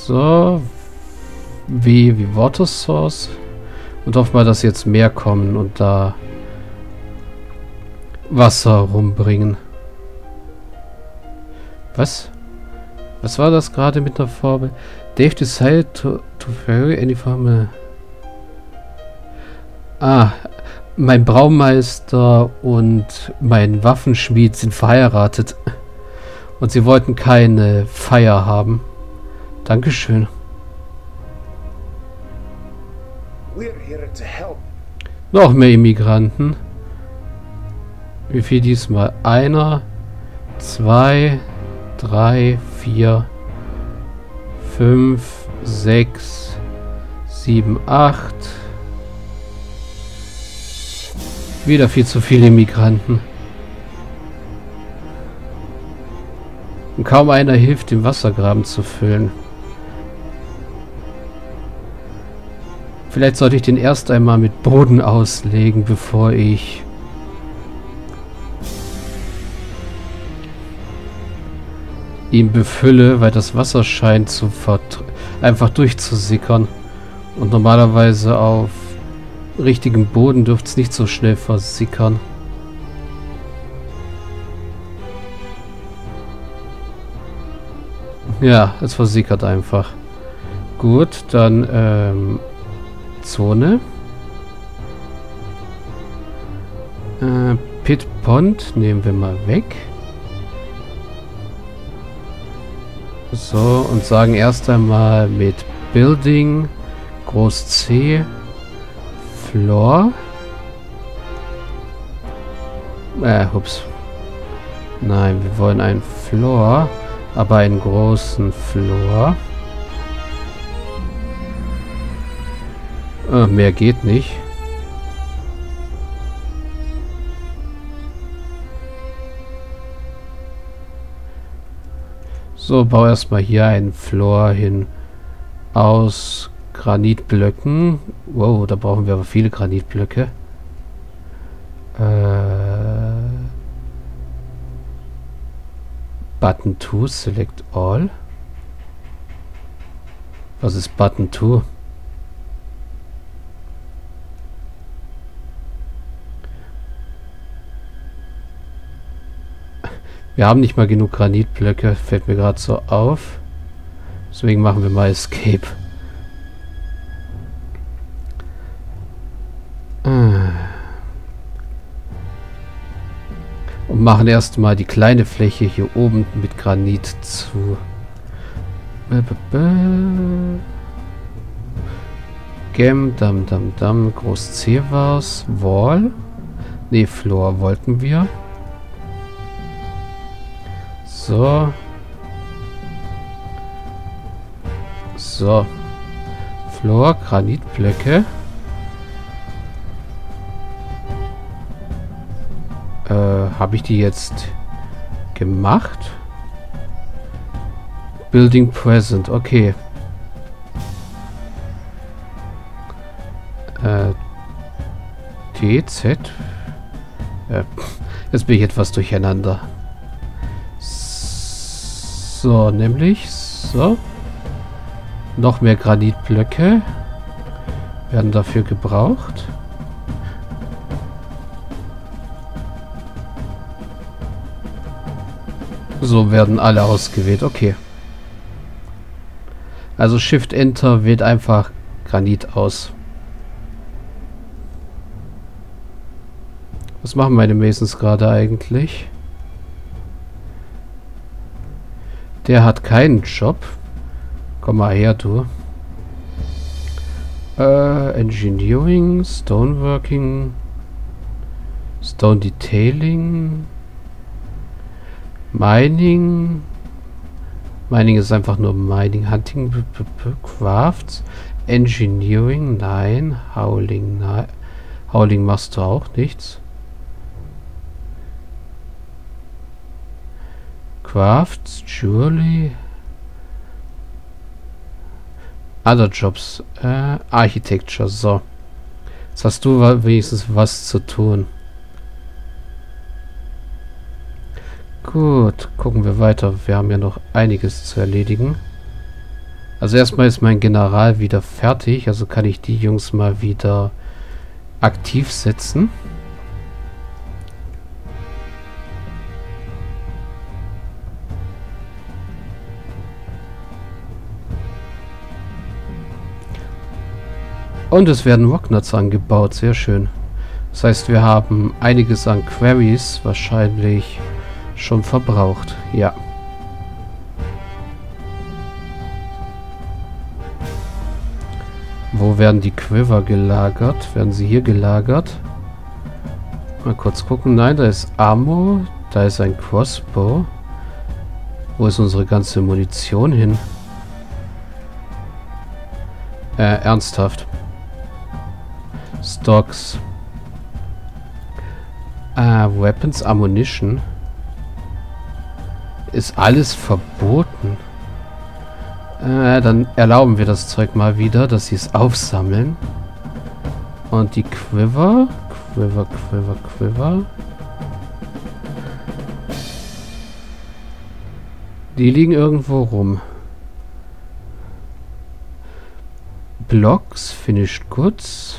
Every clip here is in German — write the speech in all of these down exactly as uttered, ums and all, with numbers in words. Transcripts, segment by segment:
So. Wie, wie Water Source. Und hoffe mal, dass jetzt mehr kommen und da Wasser rumbringen. Was? Was war das gerade mit der Farbe? Dave decided to, to vary any Formel. Ah, mein Braumeister und mein Waffenschmied sind verheiratet. Und sie wollten keine Feier haben. Dankeschön. Noch mehr Immigranten. Wie viel diesmal? Einer, zwei, drei, vier, fünf, sechs, sieben, acht. Wieder viel zu viele Immigranten. Und kaum einer hilft, den Wassergraben zu füllen. Vielleicht sollte ich den erst einmal mit Boden auslegen, bevor ich ihn befülle, weil das Wasser scheint zu einfach durchzusickern. Und normalerweise auf richtigem Boden dürfte es nicht so schnell versickern. Ja, es versickert einfach. Gut, dann ähm, Zone. Äh, Pit Pond nehmen wir mal weg. So, und sagen erst einmal mit Building Groß C Floor. Äh, ups. Nein, wir wollen einen Floor, aber einen großen Floor. Äh, mehr geht nicht. So, bau erstmal hier einen Floor hin aus Granitblöcken. Wow, da brauchen wir aber viele Granitblöcke. Äh, Button zwei, Select All. Was ist Button zwei? Wir haben nicht mal genug Granitblöcke, fällt mir gerade so auf. Deswegen machen wir mal Escape. Und machen erstmal die kleine Fläche hier oben mit Granit zu. Gem, dam, dam, dam, Groß C war's. Wall. Ne, Floor wollten wir. So. So. Floor, Granitblöcke. Äh, habe ich die jetzt gemacht? Building Present, okay. Äh, D, Z. Äh, jetzt bin ich etwas durcheinander. So, nämlich so. Noch mehr Granitblöcke werden dafür gebraucht. So werden alle ausgewählt. Okay. Also Shift Enter wählt einfach Granit aus. Was machen meine Masons gerade eigentlich? Der hat keinen Job. Komm mal her, du. Äh, Engineering, Stoneworking, Stone Detailing, Mining. Mining ist einfach nur Mining, Hunting, b -b -b Crafts, Engineering, nein, Howling, nein. Howling machst du auch nichts. Crafts, Jewelry, Other Jobs, äh, Architecture, so. Jetzt hast du wenigstens was zu tun. Gut, gucken wir weiter. Wir haben ja noch einiges zu erledigen. Also erstmal ist mein General wieder fertig. Also kann ich die Jungs mal wieder aktiv setzen. Und es werden Rocknuts angebaut. Sehr schön. Das heißt, wir haben einiges an Queries wahrscheinlich schon verbraucht. Ja. Wo werden die Quiver gelagert? Werden sie hier gelagert? Mal kurz gucken. Nein, da ist Ammo. Da ist ein Crossbow. Wo ist unsere ganze Munition hin? Äh, ernsthaft. Stocks. Ah, Weapons, Ammunition. Ist alles verboten. Äh, dann erlauben wir das Zeug mal wieder, dass sie es aufsammeln. Und die Quiver. Quiver, Quiver, Quiver. Die liegen irgendwo rum. Blocks, Finished Goods.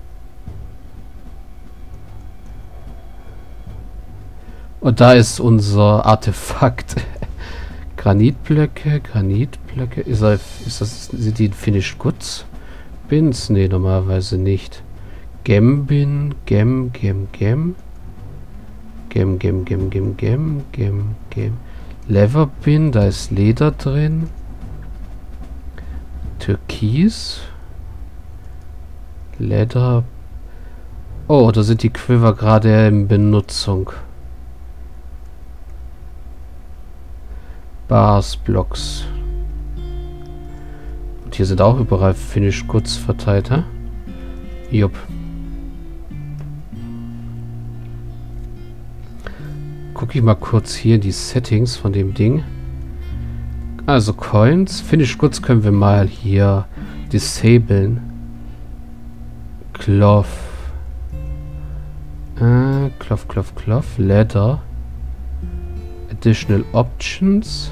Und da ist unser Artefakt. Granitblöcke, Granitblöcke. Ist, er, ist das, sind die Finished Goods? Bins? Ne, normalerweise nicht. Gem-Bin, Gem, Gem, Gem. Gem, Gem, Gem, Gem, Gem, Gem, Gem. Lever-Bin, da ist Leder drin. Türkis. Leder. Oh, da sind die Quiver gerade in Benutzung. Bars, Blocks. Und hier sind auch überall Finished Goods verteilt, hä? Jupp. Gucke ich mal kurz hier die Settings von dem Ding. Also Coins. Finished Goods können wir mal hier disablen. Cloth. Äh, Cloth, Cloth, Cloth. Leather. Additional Options.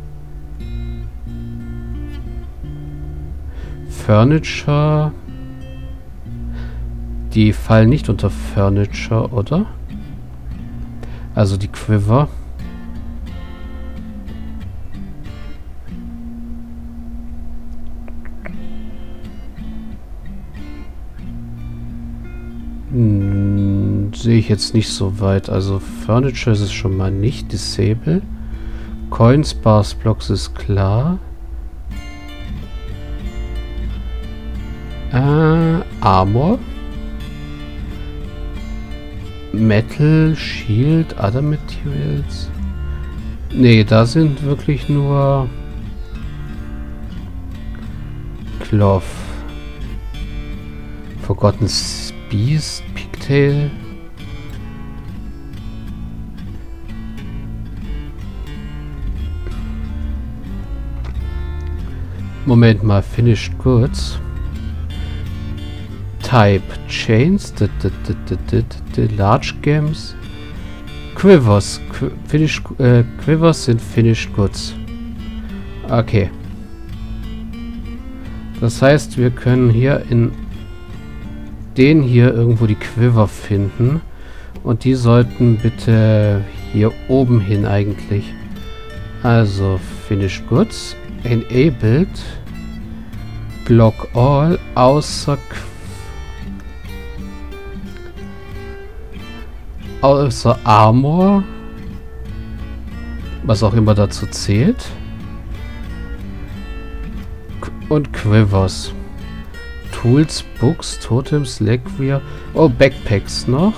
Furniture. Die fallen nicht unter Furniture, oder? Also die Quiver. Hm, sehe ich jetzt nicht so weit. Also Furniture ist es schon mal nicht. Disable. Coins, Bars, Blocks ist klar. Äh, Armor. Metal, Shield, Other Materials. Nee, da sind wirklich nur Cloth. Forgotten Beast, Pigtail. Moment mal, Finished Goods. Type Chains, d -d -d -d -d -d Large Gems. Quivers. Qu Finish, äh, Quivers sind Finished Goods. Okay. Das heißt, wir können hier in den hier irgendwo die Quiver finden. Und die sollten bitte hier oben hin eigentlich. Also, Finished Goods. Enabled. Block all. Außer Außer Armor. Was auch immer dazu zählt. Und Quivers. Tools, Books, Totems, Legwear. Oh, Backpacks noch.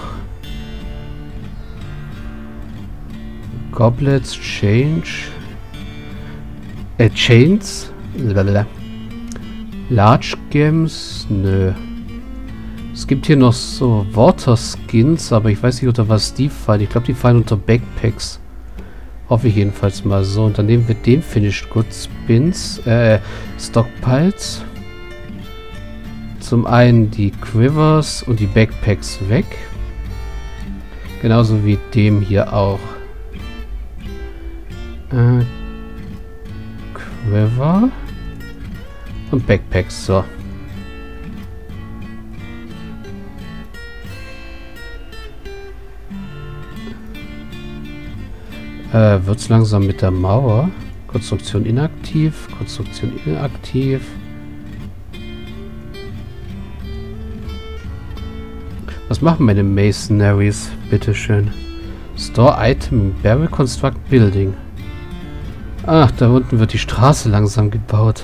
Goblets, Change. Äh, Chains. Lalala. Large Gems. Nö. Es gibt hier noch so Water Skins, aber ich weiß nicht, unter was die fallen. Ich glaube, die fallen unter Backpacks. Hoffe ich jedenfalls mal so. Und dann nehmen wir den Finished Goods Bins, äh, Stockpiles. Zum einen die Quivers und die Backpacks weg. Genauso wie dem hier auch. Äh, Quiver. Und Backpacks, so. Äh, wird's langsam mit der Mauer? Konstruktion inaktiv, Konstruktion inaktiv. Was machen meine Masonries? Bitteschön. Store Item, Barrel Construct Building. Ach, da unten wird die Straße langsam gebaut.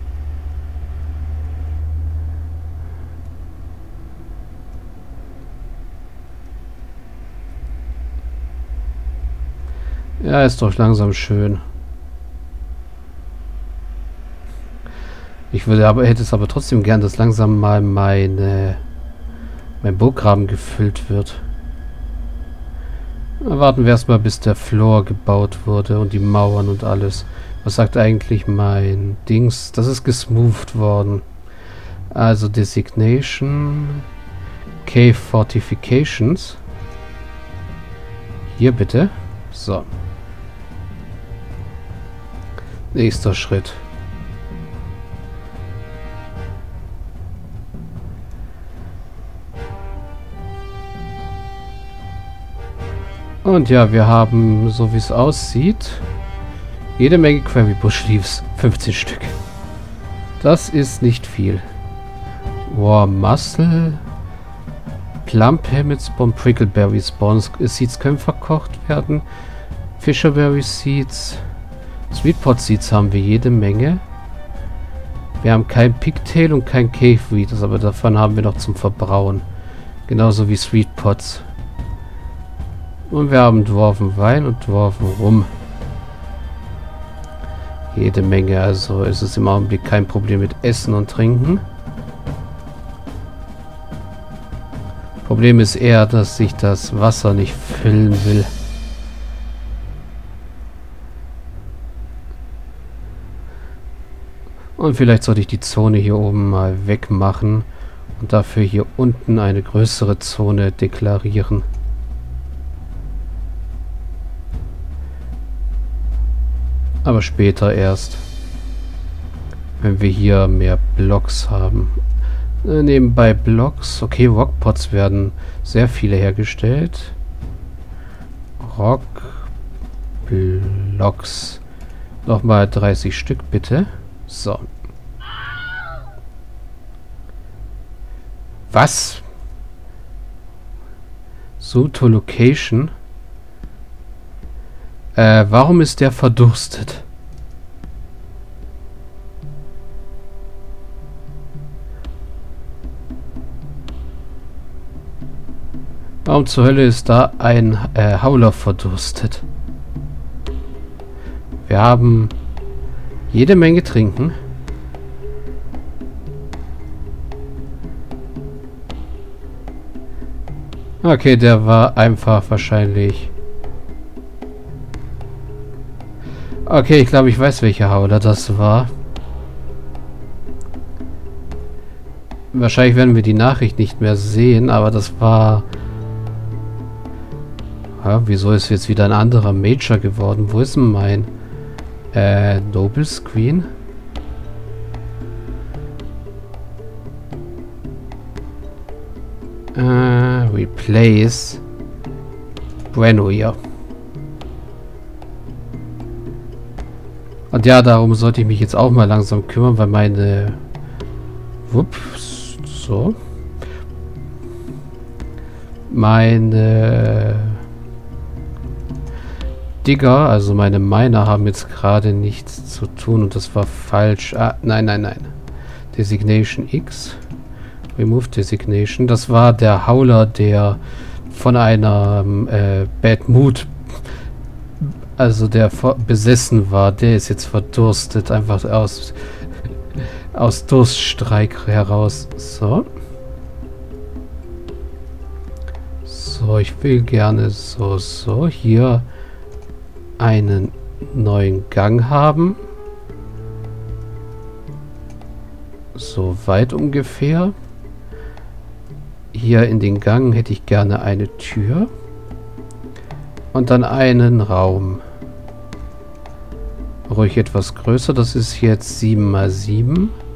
Ja, ist doch langsam schön. Ich würde aber, hätte es aber trotzdem gern, dass langsam mal meine, mein Burggraben gefüllt wird. Warten wir erstmal, bis der Floor gebaut wurde und die Mauern und alles. Was sagt eigentlich mein Dings? Das ist gesmoothed worden. Also Designation, Cave Fortifications. Hier bitte. So. Nächster Schritt. Und ja, wir haben, so wie es aussieht, jede Menge Quarry Bush Leaves. fünfzehn Stück. Das ist nicht viel. War Muscle. Plum Helmet Spawn, Prickleberry Spawns. Seeds können verkocht werden. Fisherberry Seeds. Sweetpot Seeds haben wir jede Menge. Wir haben kein Pigtail und kein Cave Weed, aber davon haben wir noch zum Verbrauen. Genauso wie Sweetpots. Und wir haben Dwarfen Wein und Dwarfen Rum. Jede Menge, also ist es im Augenblick kein Problem mit Essen und Trinken. Problem ist eher, dass sich das Wasser nicht füllen will. Und vielleicht sollte ich die Zone hier oben mal wegmachen und dafür hier unten eine größere Zone deklarieren. Aber später erst, wenn wir hier mehr Blocks haben. Äh, nebenbei Blocks. Okay, Rockpots werden sehr viele hergestellt. Rockblocks. Nochmal dreißig Stück, bitte. So. Was? Suto Location? Äh, warum ist der verdurstet? Warum zur Hölle ist da ein äh, Hauler verdurstet? Wir haben jede Menge Trinken. Okay, der war einfach wahrscheinlich... Okay, ich glaube, ich weiß, welcher Hauler das war. Wahrscheinlich werden wir die Nachricht nicht mehr sehen, aber das war... Ja, wieso ist jetzt wieder ein anderer Major geworden? Wo ist denn mein... Äh, Noble Screen? Äh, Replace... Bueno, ja. Und ja, darum sollte ich mich jetzt auch mal langsam kümmern, weil meine... Ups, so. Meine... Digger, also meine Miner, haben jetzt gerade nichts zu tun und das war falsch. Ah, nein, nein, nein. Designation X. Remove Designation. Das war der Hauler, der von einer äh, Bad Mood, also der besessen war. Der ist jetzt verdurstet, einfach aus aus Durststreik heraus. So. So, ich will gerne so, so, hier einen neuen Gang haben. So weit ungefähr. Hier in den Gang hätte ich gerne eine Tür. Und dann einen Raum. Ruhig etwas größer. Das ist jetzt sieben mal sieben.